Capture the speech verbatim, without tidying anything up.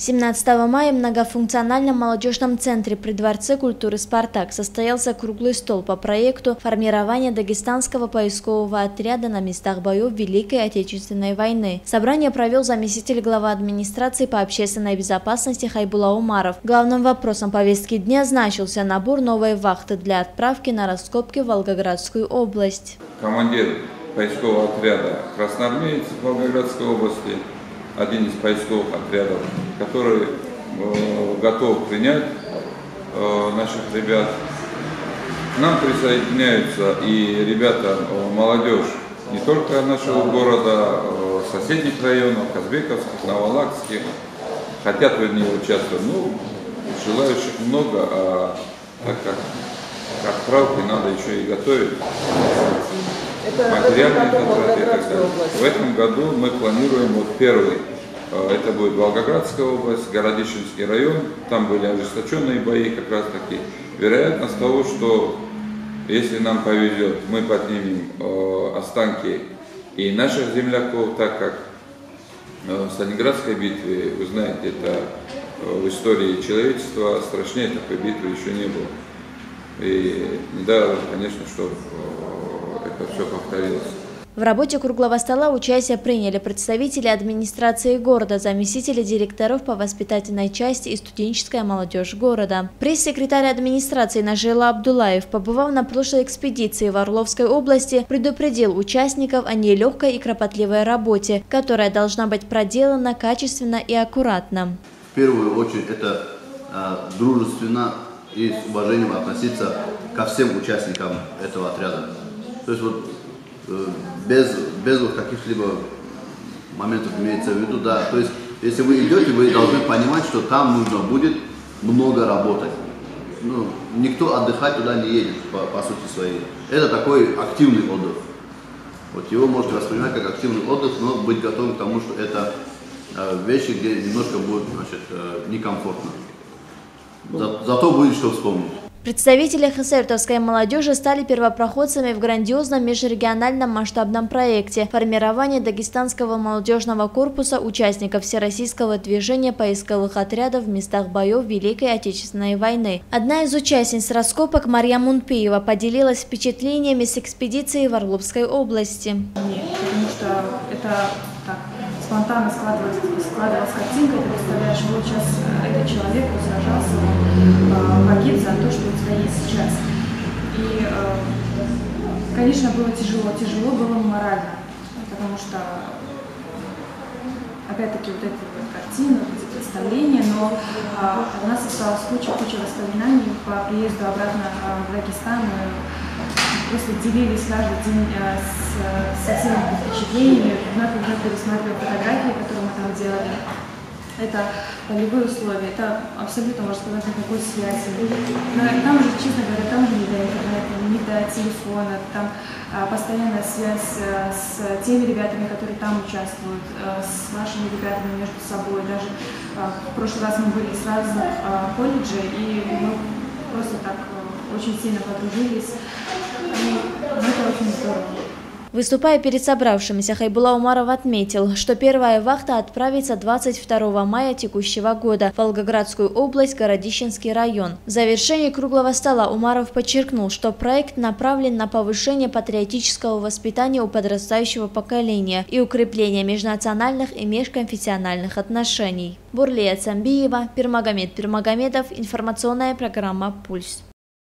семнадцатого мая в многофункциональном молодежном центре при Дворце культуры «Спартак» состоялся круглый стол по проекту формирования дагестанского поискового отряда на местах боев Великой Отечественной войны. Собрание провел заместитель главы администрации по общественной безопасности Хайбулла Умаров. Главным вопросом повестки дня значился набор новой вахты для отправки на раскопки в Волгоградскую область. Командир поискового отряда красноармеец в Волгоградской области, один из поисковых отрядов, который э, готов принять э, наших ребят. К нам присоединяются и ребята, э, молодежь не только нашего города, э, соседних районов, Казбековских, Новолакских, хотят в ней участвовать. Ну, желающих много, а так как к отправке надо еще и готовить. Материальные затраты и так далее. В этом году мы планируем вот первый, это будет Волгоградская область, Городищенский район, там были ожесточенные бои как раз таки. Вероятность того, что если нам повезет, мы поднимем останки и наших земляков, так как в Сталинградской битве, вы знаете, это в истории человечества страшнее такой битвы еще не было. И да, конечно, что это все повторилось. В работе круглого стола участие приняли представители администрации города, заместители директоров по воспитательной части и студенческая молодежь города. Пресс-секретарь администрации Нажила Абдулаев, побывав на прошлой экспедиции в Орловской области, предупредил участников о нелегкой и кропотливой работе, которая должна быть проделана качественно и аккуратно. В первую очередь это э, дружественно и с уважением относиться ко всем участникам этого отряда. То есть вот э, без, без вот каких-либо моментов имеется в виду, да. То есть если вы идете, вы должны понимать, что там нужно будет много работать. Ну, никто отдыхать туда не едет, по, по сути своей. Это такой активный отдых. Вот его можете воспринимать как активный отдых, но быть готовым к тому, что это э, вещи, где немножко будет, значит, э, некомфортно. За, зато будет что вспомнить. Представители хасавюртовской молодежи стали первопроходцами в грандиозном межрегиональном масштабном проекте формирования Дагестанского молодежного корпуса участников всероссийского движения поисковых отрядов в местах боев Великой Отечественной войны. Одна из участниц раскопок, Марья Мунпиева, поделилась впечатлениями с экспедиции в Орловской области. Нет, потому что это так, спонтанно складывалась, складывалась картинка, ты представляешь, вот сейчас этот человек сражался, он погиб за то, что у тебя есть сейчас. И, конечно, было тяжело, тяжело было морально, потому что, опять-таки, вот эти вот картины, вот эти представления, но у нас осталась куча-куча воспоминаний по приезду обратно в Дагестан. Просто делились каждый день с, со всеми впечатлениями, вновь и вновь пересматривали фотографии, которые мы там делали. Это полевые условия, это абсолютно, можно сказать, никакой связи. Но там же, честно говоря, там же не до интернета, не до телефона, там а, постоянная связь а, с теми ребятами, которые там участвуют, а, с вашими ребятами между собой. Даже а, в прошлый раз мы были с разных а, колледжей, и мы просто так а, очень сильно подружились. Это очень здорово. Выступая перед собравшимися, Хайбулла Умаров отметил, что первая вахта отправится двадцать второго мая текущего года в Волгоградскую область, Городищенский район. В завершении круглого стола Умаров подчеркнул, что проект направлен на повышение патриотического воспитания у подрастающего поколения и укрепление межнациональных и межконфессиональных отношений. Бурлия Цамбиева, Пирмагомед Пирмагомедов, информационная программа «Пульс».